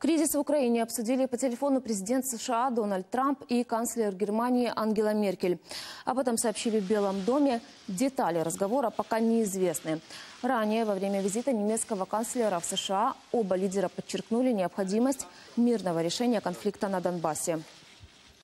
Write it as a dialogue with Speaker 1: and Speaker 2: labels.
Speaker 1: Кризис в Украине обсудили по телефону президент США Дональд Трамп и канцлер Германии Ангела Меркель. Об этом сообщили в Белом доме. Детали разговора пока неизвестны. Ранее, во время визита немецкого канцлера в США, оба лидера подчеркнули необходимость мирного решения конфликта на Донбассе.